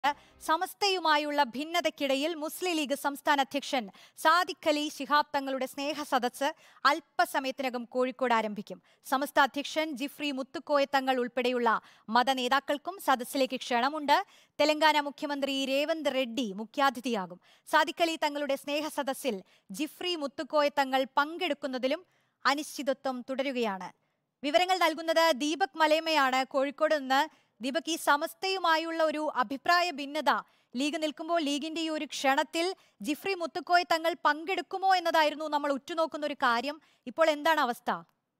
സമസ്തയുമായുള്ള ഭിന്നതയ്ക്കിടയിൽ മുസ്ലിം league സംസ്ഥാന അധ്യക്ഷൻ സാദിഖ് അലി ശിഹാബ് തങ്ങളുടെ സ്നേഹ സദസ്സ് അല്പസമയത്തിനകം കോഴിക്കോട് ആരംഭിക്കും. സമസ്ത അധ്യക്ഷൻ ജിഫ്രി മുത്തുക്കോയ തങ്ങൾ ഉൾപ്പെടെയുള്ള മതനേതാക്കൾക്കും സദസ്സിലേക്ക് ക്ഷണമുണ്ട്. തെലങ്കാന മുഖ്യമന്ത്രി രേവന്ത് റെഡ്ഡി മുഖ്യാതിഥിയാകും. സാദിഖ് അലി തങ്ങളുടെ സ്നേഹ സദസ്സിൽ ജിഫ്രി മുത്തുക്കോയ തങ്ങൾ പങ്കെടുക്കുന്നതിലും അനിശ്ചിതത്വം തുടരുകയാണ്. വിവരങ്ങൾ നൽകുന്നത് ദീപക് മലയമ്മയാണ് കോഴിക്കോട് നിന്ന്. ദീപക്, ഈ സമസ്തയുമായുള്ള ഒരു അഭിപ്രായ ഭിന്നത ലീഗ് നിൽക്കുമ്പോൾ ലീഗിന്റെ ഈ ഒരു ക്ഷണത്തിൽ ജിഫ്രി മുത്തുക്കോയ തങ്ങൾ പങ്കെടുക്കുമോ എന്നതായിരുന്നു നമ്മൾ ഉറ്റുനോക്കുന്ന ഒരു കാര്യം. ഇപ്പോൾ എന്താണ് അവസ്ഥ?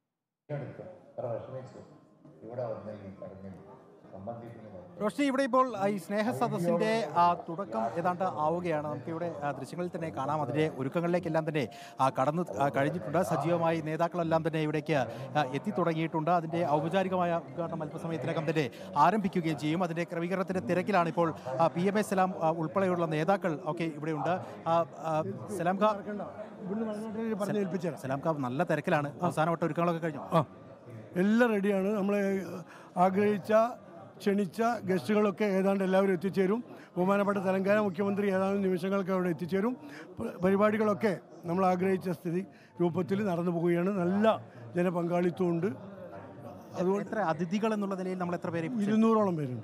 റോഷ്നി, ഇവിടെ ഇപ്പോൾ ഈ സ്നേഹ സദസ്സിന്റെ തുടക്കം ഏതാണ്ട് ആവുകയാണ്. നമുക്കിവിടെ ദൃശ്യങ്ങളിൽ തന്നെ കാണാം. അതിന്റെ ഒരുക്കങ്ങളിലേക്കെല്ലാം തന്നെ കടന്നു കഴിഞ്ഞിട്ടുണ്ട്. സജീവമായി നേതാക്കളെല്ലാം തന്നെ ഇവിടേക്ക് എത്തിത്തുടങ്ങിയിട്ടുണ്ട്. അതിന്റെ ഔപചാരികമായ ഉദ്ഘാടനം അല്പസമയത്തിനകം തന്നെ ആരംഭിക്കുകയും ചെയ്യും. അതിന്റെ ക്രമീകരണത്തിന്റെ തിരക്കിലാണ് ഇപ്പോൾ PMA സലാം ഉൾപ്പെടെയുള്ള നേതാക്കൾ ഒക്കെ ഇവിടെയുണ്ട്. സലാം ഖാ നല്ല തിരക്കിലാണ്. അവസാനവട്ട ഒരുക്കങ്ങളൊക്കെ കഴിഞ്ഞു? എല്ലാം റെഡിയാണ്. നമ്മൾ ക്ഷണിച്ച ഗസ്റ്റുകളൊക്കെ ഏതാണ്ട് എല്ലാവരും എത്തിച്ചേരും. ബഹുമാനപ്പെട്ട തെലങ്കാന മുഖ്യമന്ത്രി ഏതാനും നിമിഷങ്ങൾക്ക് അവിടെ എത്തിച്ചേരും. പരിപാടികളൊക്കെ നമ്മൾ ആഗ്രഹിച്ച രൂപത്തിൽ നടന്നു പോവുകയാണ്. നല്ല ജനപങ്കാളിത്തമുണ്ട്. അതുകൊണ്ട് എത്ര അതിഥികൾ എന്നുള്ള നിലയിൽ നമ്മൾ എത്ര പേര്? 200ഓളം പേരുണ്ട്.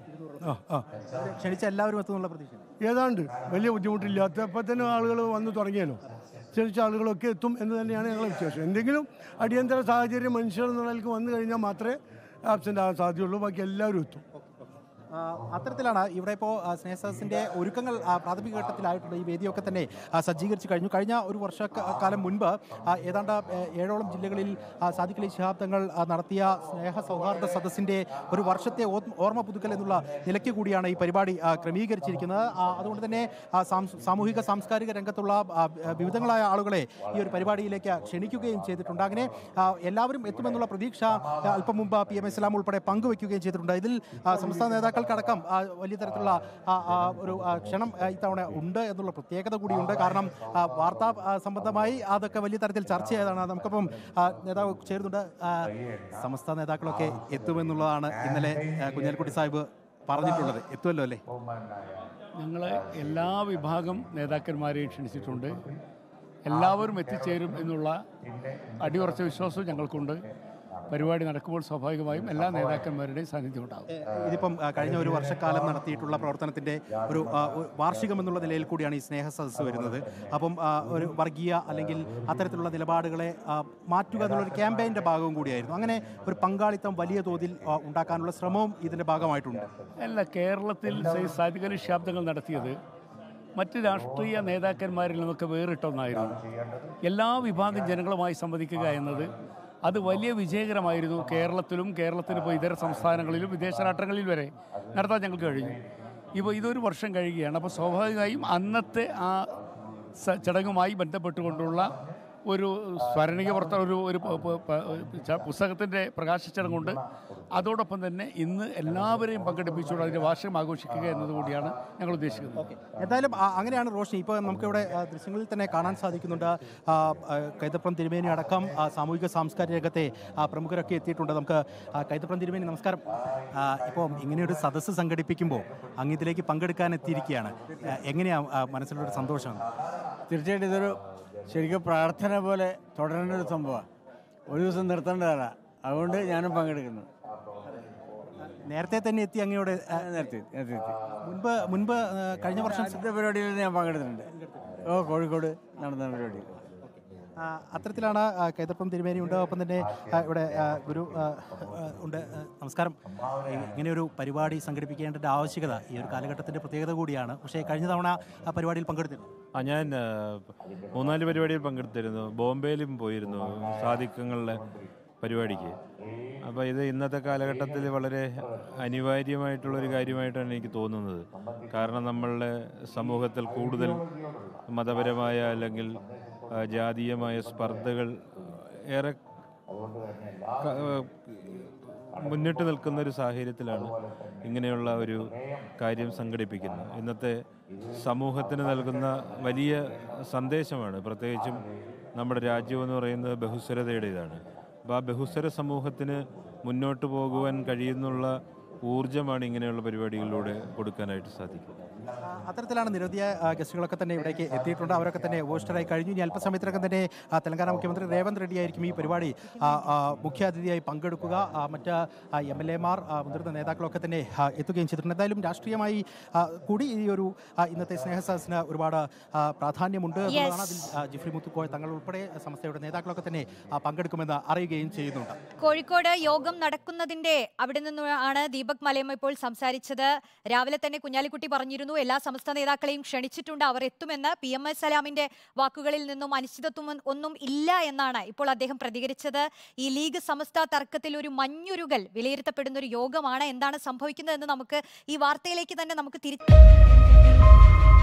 ക്ഷണിച്ച എല്ലാവരും എത്തുന്നുള്ള പ്രതീക്ഷ ഏതാണ്ട് വലിയ ബുദ്ധിമുട്ടില്ലാത്ത ഇപ്പം തന്നെ ആളുകൾ വന്നു തുടങ്ങിയല്ലോ. ക്ഷണിച്ച ആളുകളൊക്കെ എത്തും എന്ന് തന്നെയാണ് ഞങ്ങളുടെ വിശ്വാസം. എന്തെങ്കിലും അടിയന്തര സാഹചര്യം മനുഷ്യർ എന്നുള്ള നിലയ്ക്ക് വന്നു കഴിഞ്ഞാൽ മാത്രമേ ആബ്സെൻ്റ് ആകാൻ സാധ്യതയുള്ളൂ. ബാക്കി എല്ലാവരും എത്തും. അത്തരത്തിലാണ് ഇവിടെ ഇപ്പോൾ സ്നേഹസദസ്സിൻ്റെ ഒരുക്കങ്ങൾ പ്രാഥമിക ഘട്ടത്തിലായിട്ടുണ്ട്. ഈ വേദിയൊക്കെ തന്നെ സജ്ജീകരിച്ച് കഴിഞ്ഞു. കഴിഞ്ഞ ഒരു വർഷക്കാലം മുൻപ് ഏതാണ്ട് 7ഓളം ജില്ലകളിൽ സാദിഖ് അലി ശിഹാബ് തങ്ങൾ നടത്തിയ സ്നേഹ സൗഹാർദ്ദ സദസ്സിൻ്റെ ഒരു വർഷത്തെ ഓർമ്മ പുതുക്കൽ എന്നുള്ള നിലയ്ക്ക് കൂടിയാണ് ഈ പരിപാടി ക്രമീകരിച്ചിരിക്കുന്നത്. അതുകൊണ്ട് തന്നെ സാമൂഹിക സാംസ്കാരിക രംഗത്തുള്ള വിവിധങ്ങളായ ആളുകളെ ഈ ഒരു പരിപാടിയിലേക്ക് ക്ഷണിക്കുകയും ചെയ്തിട്ടുണ്ട്. അങ്ങനെ എല്ലാവരും എത്തുമെന്നുള്ള പ്രതീക്ഷ അല്പം മുമ്പ് PMA സലാം ഉൾപ്പെടെ പങ്കുവയ്ക്കുകയും ചെയ്തിട്ടുണ്ട്. ഇതിൽ സംസ്ഥാന നേതാക്കൾക്കടക്കം വലിയ തരത്തിലുള്ള ഒരു ക്ഷണം ഇത്തവണ ഉണ്ട് എന്നുള്ള പ്രത്യേകത കൂടിയുണ്ട്. കാരണം വാർത്താ സംബന്ധമായി അതൊക്കെ വലിയ തരത്തിൽ ചർച്ച ചെയ്തതാണ്. നമുക്കിപ്പം നേതാവ് ചേരുന്നുണ്ട്. സമസ്ത നേതാക്കളൊക്കെ എത്തുമെന്നുള്ളതാണ് ഇന്നലെ കുഞ്ഞാലിക്കുട്ടി സാഹിബ് പറഞ്ഞിട്ടുള്ളത്. എത്തുമല്ലോ അല്ലേ? ഞങ്ങൾ എല്ലാ വിഭാഗം നേതാക്കന്മാരെയും ക്ഷണിച്ചിട്ടുണ്ട്. എല്ലാവരും എത്തിച്ചേരും എന്നുള്ള അടിയുറച്ച വിശ്വാസവും ഞങ്ങൾക്കുണ്ട്. പരിപാടി നടക്കുമ്പോൾ സ്വാഭാവികമായും എല്ലാ നേതാക്കന്മാരുടെയും സാന്നിധ്യം ഉണ്ടാകും. ഇതിപ്പം കഴിഞ്ഞ ഒരു വർഷക്കാലം നടത്തിയിട്ടുള്ള പ്രവർത്തനത്തിൻ്റെ ഒരു വാർഷികം എന്നുള്ള നിലയിൽ കൂടിയാണ് ഈ സ്നേഹ സദസ്സ് വരുന്നത്. അപ്പം ഒരു വർഗീയ അല്ലെങ്കിൽ അത്തരത്തിലുള്ള നിലപാടുകളെ മാറ്റുക എന്നുള്ളൊരു ക്യാമ്പയിൻ്റെ ഭാഗവും കൂടിയായിരുന്നു. അങ്ങനെ ഒരു പങ്കാളിത്തം വലിയ തോതിൽ ഉണ്ടാക്കാനുള്ള ശ്രമവും ഇതിൻ്റെ ഭാഗമായിട്ടുണ്ട്. അല്ല, കേരളത്തിൽ സാദിഖ് അലി ശിഹാബ് തങ്ങൾ നടത്തിയത് മറ്റ് രാഷ്ട്രീയ നേതാക്കന്മാരിൽ നിന്നൊക്കെ വേറിട്ടൊന്നായിരുന്നു. എല്ലാ വിഭാഗം ജനങ്ങളുമായി സംവദിക്കുക എന്നത് അത് വലിയ വിജയകരമായിരുന്നു. കേരളത്തിന് ഇപ്പോൾ ഇതര സംസ്ഥാനങ്ങളിലും വിദേശ രാഷ്ട്രങ്ങളിൽ വരെ നടത്താൻ ഞങ്ങൾക്ക് കഴിഞ്ഞു. ഇപ്പോൾ ഇതൊരു വർഷം കഴിയുകയാണ്. അപ്പോൾ സ്വാഭാവികമായും അന്നത്തെ ആ ചടങ്ങുമായി ബന്ധപ്പെട്ടുകൊണ്ടുള്ള ഒരു സ്മരണിക ഒരു പുസ്തകത്തിൻ്റെ പ്രകാശ ചടങ്ങുണ്ട്. അതോടൊപ്പം തന്നെ ഇന്ന് എല്ലാവരെയും പങ്കെടുപ്പിച്ചുകൊണ്ട് അതിൻ്റെ വാർഷികം ആഘോഷിക്കുക എന്നതുകൂടിയാണ് ഞങ്ങൾ ഉദ്ദേശിക്കുന്നത്. എന്തായാലും അങ്ങനെയാണ് റോഷ്നി. ഇപ്പോൾ നമുക്കിവിടെ ദൃശ്യങ്ങളിൽ തന്നെ കാണാൻ സാധിക്കുന്നുണ്ട്. കൈതപ്രം തിരുമേനി അടക്കം സാമൂഹിക സാംസ്കാരിക രംഗത്തെ പ്രമുഖരൊക്കെ എത്തിയിട്ടുണ്ട്. നമുക്ക് കൈതപ്രം തിരുമേനി നമസ്കാരം. ഇപ്പോൾ ഇങ്ങനെയൊരു സദസ്സ് സംഘടിപ്പിക്കുമ്പോൾ അങ്ങ് ഇതിലേക്ക് പങ്കെടുക്കാൻ എത്തിയിരിക്കുകയാണ്. എങ്ങനെയാണ് മനസ്സിലൊരു സന്തോഷം? തീർച്ചയായിട്ടും ഇതൊരു ശരിക്കും പ്രാർത്ഥന പോലെ തുടരേണ്ട ഒരു സംഭവമാണ്. ഒരു ദിവസം നിർത്തേണ്ടതല്ല. അതുകൊണ്ട് ഞാനും പങ്കെടുക്കുന്നു. നേരത്തെ തന്നെ എത്തി അങ്ങയോട്? നേരത്തെ മുൻപ് കഴിഞ്ഞ വർഷം പരിപാടിയിൽ ഞാൻ പങ്കെടുത്തിട്ടുണ്ട്. കോഴിക്കോട് നടന്ന പരിപാടി. അത്തരത്തിലാണ് കൈതപ്രം തിരുമേനി ഉണ്ട്. ഒപ്പം തന്നെ ഇവിടെ ഗുരു ഉണ്ട്. നമസ്കാരം. ഇങ്ങനെയൊരു പരിപാടി സംഘടിപ്പിക്കേണ്ട ആവശ്യകത ഈ ഒരു കാലഘട്ടത്തിൻ്റെ പ്രത്യേകത കൂടിയാണ്. പക്ഷേ കഴിഞ്ഞ തവണ ആ പരിപാടിയിൽ പങ്കെടുത്തിരുന്നു? ഞാൻ 3-4 പരിപാടിയിൽ പങ്കെടുത്തിരുന്നു. ബോംബെയിലും പോയിരുന്നു സാദിഖങ്ങളുടെ പരിപാടിക്ക്. അപ്പോൾ ഇത് ഇന്നത്തെ കാലഘട്ടത്തിൽ വളരെ അനിവാര്യമായിട്ടുള്ളൊരു കാര്യമായിട്ടാണ് എനിക്ക് തോന്നുന്നത്. കാരണം നമ്മളുടെ സമൂഹത്തിൽ കൂടുതൽ മതപരമായ അല്ലെങ്കിൽ ജാതീയമായ സ്പർദ്ധകൾ ഏറെ മുന്നിട്ട് നിൽക്കുന്ന ഒരു സാഹചര്യത്തിലാണ് ഇങ്ങനെയുള്ള ഒരു കാര്യം സംഘടിപ്പിക്കുന്നത്. ഇന്നത്തെ സമൂഹത്തിന് നൽകുന്ന വലിയ സന്ദേശമാണ്. പ്രത്യേകിച്ചും നമ്മുടെ രാജ്യമെന്ന് പറയുന്നത് ബഹുസ്വരതയുടേതാണ്. അപ്പോൾ ആ ബഹുസ്വര സമൂഹത്തിന് മുന്നോട്ട് പോകുവാൻ കഴിയുന്നുള്ള ഊർജ്ജമാണ് ഇങ്ങനെയുള്ള പരിപാടികളിലൂടെ കൊടുക്കാനായിട്ട് സാധിക്കുന്നത്. അത്തരത്തിലാണ് നിരവധി ഗസ്റ്റുകളൊക്കെ തന്നെ ഇവിടേക്ക് എത്തിയിട്ടുണ്ട്. അവരൊക്കെ തന്നെ ഉപവിഷ്ടരായി കഴിഞ്ഞു. ഇനി അല്പസമയത്തിനകം തന്നെ തെലങ്കാന മുഖ്യമന്ത്രി രേവന്ത് റെഡ്ഡി ആയിരിക്കും ഈ പരിപാടി മുഖ്യാതിഥിയായി പങ്കെടുക്കുക. മറ്റ് MLA-മാർ മുതിർന്ന നേതാക്കളൊക്കെ തന്നെ എത്തുകയും ചെയ്തിട്ടുണ്ട്. എന്തായാലും രാഷ്ട്രീയമായി കൂടി ഈ ഒരു ഇന്നത്തെ സ്നേഹസദസ്സിന് ഒരുപാട് പ്രാധാന്യമുണ്ട് എന്നുള്ളതാണ്. അതിൽ ജിഫ്രി മുത്തുക്കോയ തങ്ങൾ ഉൾപ്പെടെ സംസ്ഥയുടെ നേതാക്കളൊക്കെ തന്നെ പങ്കെടുക്കുമെന്ന് അറിയുകയും ചെയ്യുന്നുണ്ട്. കോഴിക്കോട് യോഗം നടക്കുന്നതിന്റെ അവിടെ നിന്നാണ് ദീപക് മലയമ്മ ഇപ്പോൾ സംസാരിച്ചത്. രാവിലെ തന്നെ കുഞ്ഞാലിക്കുട്ടി പറഞ്ഞിരുന്നു എല്ലാ സമസ്ത നേതാക്കളെയും ക്ഷണിച്ചിട്ടുണ്ട്, അവർ എത്തുമെന്ന്. PM സലാമിന്റെ വാക്കുകളിൽ നിന്നും അനിശ്ചിതത്വം ഒന്നും ഇല്ല എന്നാണ് ഇപ്പോൾ അദ്ദേഹം പ്രതികരിച്ചത്. ഈ ലീഗ് സമസ്ത തർക്കത്തിൽ ഒരു മഞ്ഞുരുകൽ വിലയിരുത്തപ്പെടുന്ന ഒരു യോഗമാണ്. എന്താണ് സംഭവിക്കുന്നത് എന്ന് നമുക്ക് ഈ വാർത്തയിലേക്ക് തന്നെ നമുക്ക് തിരിച്ചു